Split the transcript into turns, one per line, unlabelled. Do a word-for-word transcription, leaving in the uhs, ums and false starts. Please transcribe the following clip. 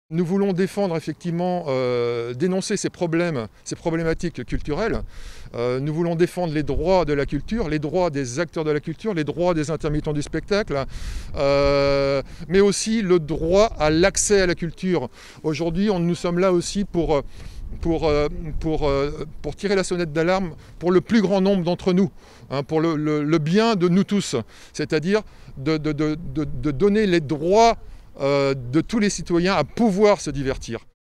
Nous voulons défendre effectivement, euh, dénoncer ces problèmes, ces problématiques culturelles. Euh, nous voulons défendre les droits de la culture, les droits des acteurs de la culture, les droits des intermittents du spectacle, euh, mais aussi le droit à l'accès à la culture. Aujourd'hui, nous sommes là aussi pour, pour, pour, pour tirer la sonnette d'alarme pour le plus grand nombre d'entre nous, hein, pour le, le, le bien de nous tous, c'est-à-dire de, de, de, de, de donner les droits de tous les citoyens à pouvoir se divertir.